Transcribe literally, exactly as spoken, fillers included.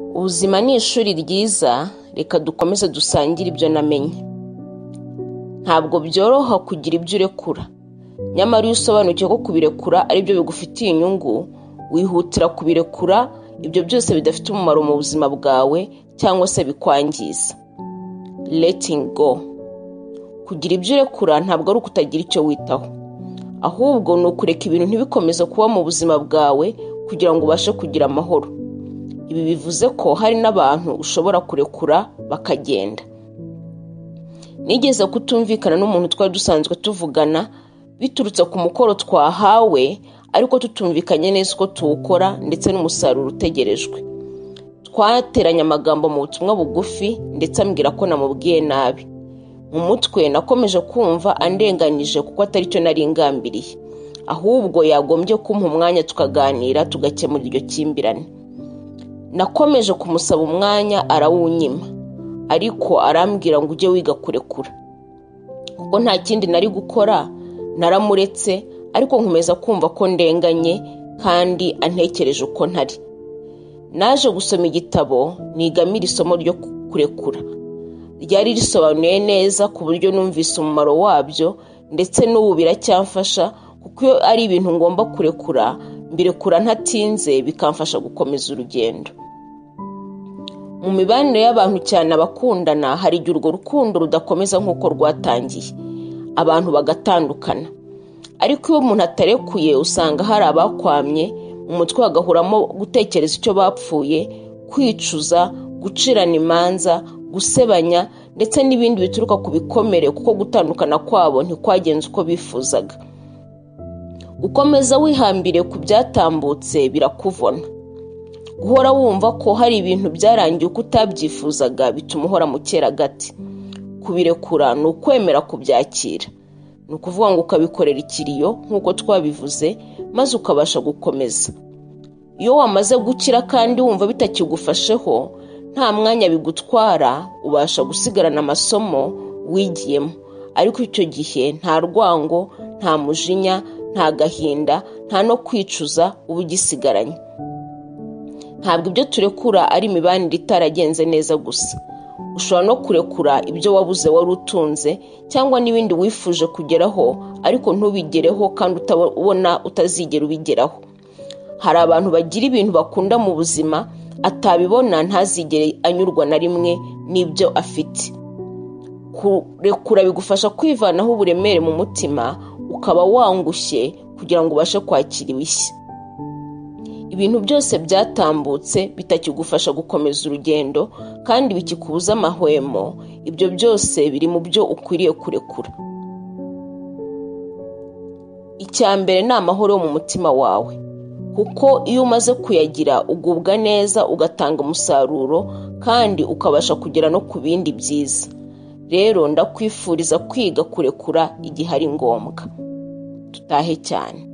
Ubuzima ni ishuri ryiza, reka dukomeze dusangire ibyo namenye. Ntabwo byoroha kugira ibyo urekura, nyamara iyo usobanukiwe ko kubirekura ari byo bigufitiye inyungu, wihutira kubirekura ibyo byose bidafite umumaro mu buzima bwawe cyangwa se bikwangiza. Letting go. Kugira ibyo urekura ntabwo ari ukutagira icyo witaho, ahubwo ni ukureka ibintu ntibikomeze kuba mu buzima bwawe kugira ngo ubashe kugira amahoro. Ibi bivuze ko hari n'abantu ushobora kurekura bakagenda. Nigeze kutumvikana n'umuntu twari dusanzwe tuvugana biturutse ku mukoro twahawe, ariko tutumvikanye neza uko tuwukora ndetse n'umusaruro utegerejwe. Twateranye amagambo mu butumwa bugufi ndetse ambwira ko namubwiye nabi. Mu mutwe nakomeje kumva andenganije kuko atari cyo nari ngambiriye, ahubwo yagombye kumpa umwanya tukaganira tugakemura iryo kimbirane. Nakomeje kumusaba umwanya arawunyima, ariko arambwira ngo ujye wiga kurekura. Kuko nta kindi nari gukora, naramuretse, ariko nkomeza kumva ko ndenganye kandi antekereje uko ntari. Naje gusoma igitabo nigamira isomo ryo kurekura. Ryari risobanuye neza ku buryo numvise umumaro wabyo, ndetse n'ubu biracyamfasha kuko iyo ari ibintu ngomba kurekura, mbirekura ntatinze bikamfasha gukomeza urugendo. Mu mibanire y'abantu cyane abakundana, hari igihe urwo rukundo rudakomeza nk'uko rwatangiye, abantu bagatandukana. Ariko iyo umuntu atarekuye usanga hari abakwamye, mu mutwe hagahuramo gutekereza icyo bapfuye, kwicuza, gucirana imanza, gusebanya, ndetse n'ibindi bituruka ku bikomere kuko gutandukana kwabo ntikwagenze uko bifuzaga. Gukomeza wihambire ku byatambutse birakuvuna. Guhora wumva ko hari ibintu byarangiye uko utabyifuzaga bituma uhora mu cyeragati. Kubirekura ni ukwemera kubyakira, ni ukuvuga ngo ukabikorera ikiriyo nk'uko twabivuze, maze ukabasha gukomeza. Iyo wamaze gukira kandi wumva bitakigufasheho, nta mwanya bigutwara, ubasha gusigarana amasomo wigiyemo. Ariko icyo gihe nta rwango, nta mujinya, nta gahinda, nta no kwicuza uba ugisigaranye. Ntabwo ibyo turekura ari imibanire itaragenze neza gusa. Ushobora no kurekura ibyo wabuze wari utunze, cyangwa n'ibindi wifuje kugeraho ariko ntubigereho kandi utabona utazigera ubigeraho. Hari abantu bagira ibintu bakunda mu buzima, atabibona ntazigere anyurwa na rimwe n'ibyo afite. Kurekura bigufasha kwivanaho uburemere mu mutima, ukaba wangushye kugira ngo ubashe kwakira ibishya. Ibintu byose byatambutse bitakigufasha gukomeza urugendo kandi bikikubuza amahwemo, ibyo byose biri mu byo ukwiriye kurekura. Icya mbere ni amahoro mu mutima wawe, kuko iyo umaze kuyagira ugubwa neza, ugatanga umusaruro kandi ukabasha kugera no ku bindi byiza. Rero ndakwifuriza kwiga kurekura igihe ari ngombwa. Tutahe cyane.